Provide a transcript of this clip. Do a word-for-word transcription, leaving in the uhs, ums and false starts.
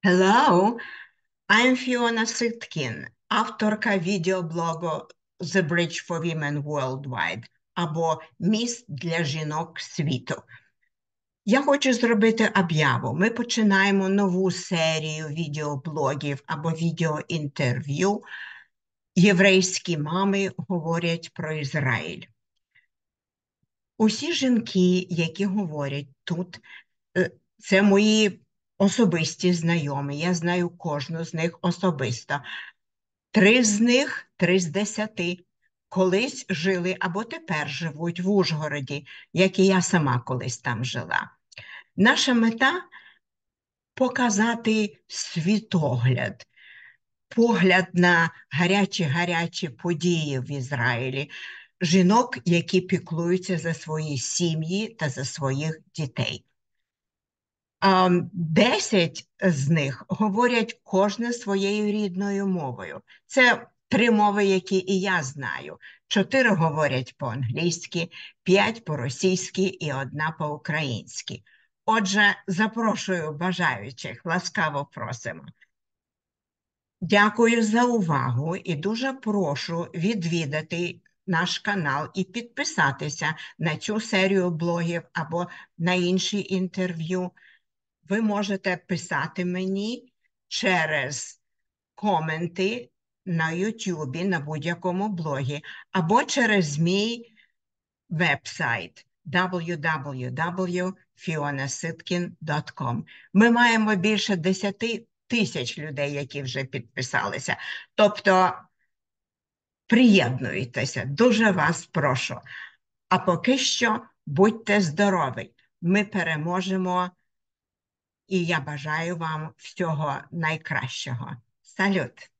Hello, I'm Fiona Ситкін, авторка відеоблогу The Bridge for Women Worldwide або «Міст для жінок світу». Я хочу зробити об'яву. Ми починаємо нову серію відеоблогів або відеоінтерв'ю «Єврейські мами говорять про Ізраїль». Усі жінки, які говорять тут, це мої особисті знайомі. Я знаю кожну з них особисто. Три з них, три з десяти, колись жили або тепер живуть в Ужгороді, як і я сама колись там жила. Наша мета – показати світогляд, погляд на гарячі-гарячі події в Ізраїлі, жінок, які піклуються за свої сім'ї та за своїх дітей. Десять з них говорять кожне своєю рідною мовою. Це три мови, які і я знаю. Чотири говорять по-англійськи, п'ять по-російськи і одна по-українськи. Отже, запрошую бажаючих, ласкаво просимо. Дякую за увагу і дуже прошу відвідати наш канал і підписатися на цю серію блогів або на інші інтерв'ю. Ви можете писати мені через коменти на Ютубі, на будь-якому блогі, або через мій веб-сайт дабл ю дабл ю дабл ю крапка фіона ситкін крапка ком. Ми маємо більше десяти тисяч людей, які вже підписалися. Тобто, приєднуйтеся, дуже вас прошу. А поки що, будьте здорові, ми переможемо. І я бажаю вам всього найкращого. Салют!